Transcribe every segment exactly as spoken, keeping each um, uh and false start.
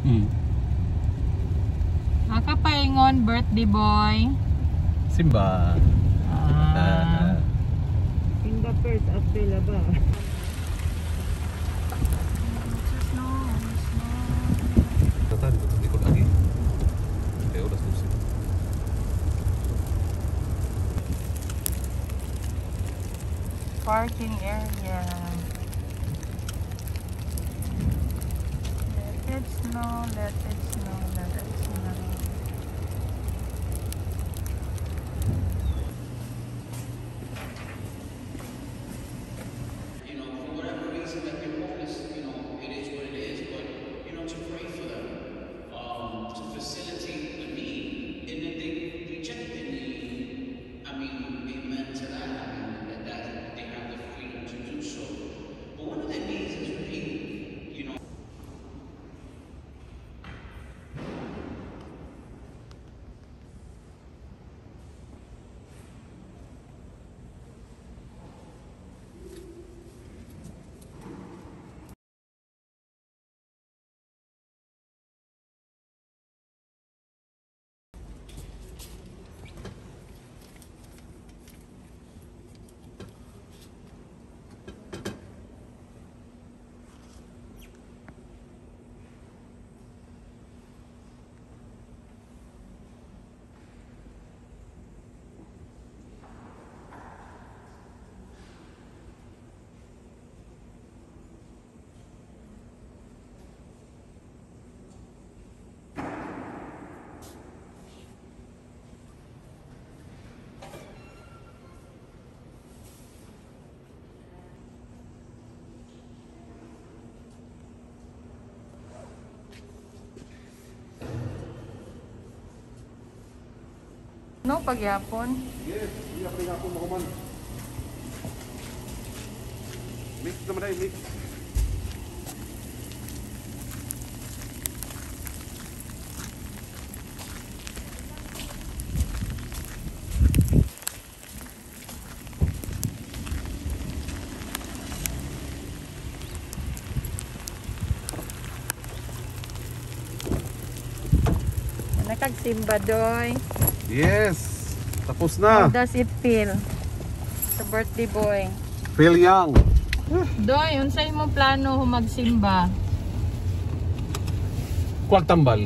Hmm. Nakapaingon, birthday boy. Simba. Ah. Simba first after laba. Tatan, ikut lagi. Kayak udah selesai. Parking area. Let it snow, let it snow, let it snow. You know, for whatever reason that they're homeless, you know, it is what it is. But you know, to pray for them, um, to facilitate the need, and then they reject the need. I mean, amen to that. I mean, that, that they have the freedom to do so. But one of their needs is really, you know. No, pagyapon. Yes, iya pernah aku mau kuman. Mix naman ay mix. Nakagsimba, Doy. Yes, tapos na. How does it feel? Sa birthday boy. Feel young. Doy, unsay mo plano humagsimba? Kuwag tambal.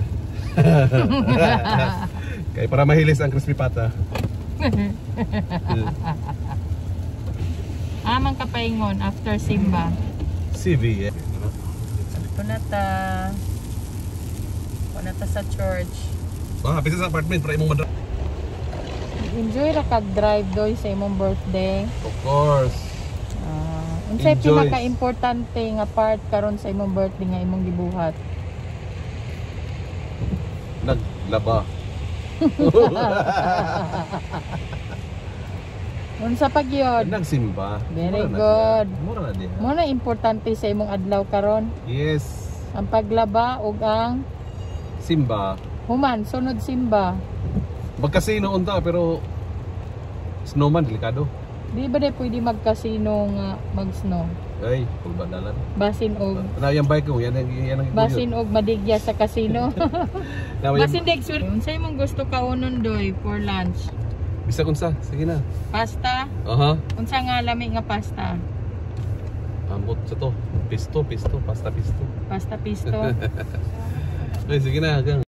Kaya para mahilis ang crispy pata. Amang kapaingon after simba. C V. Eh. Punata. Punata sa church. Ah, bisa sa apartment para imong madra. Enjoy ra kag drive, Doy, sa imong birthday. Of course. Uh, unsay Enjoy. pinaka-importante nga part karon sa imong birthday nga imong gibuhat? Naglaba. Unsa pa gyud? Nagsimba. Very Mura na good. diya. Mura na diya. Mo na importante sa imong adlaw karon. Yes. Ang paglaba ug ang Simba. human sunod simba. Magkasino unta pero snowman delikado. Di ba day pwede mag-casino nga mag-snow? Ay, pulbadalan. Basin og Na yung bike ko, yan ang yan ang basin og madigya sa casino. Na yung Basin deg sur. Unsay mong gusto kaunon, Doy, for lunch? bisa kunsa, sige na. Pasta? Aha. Unsa nga lami nga pasta? Ambot sa to. Pisto, pisto, pasta pisto. Pasta pisto. Ay, sige na, hanggang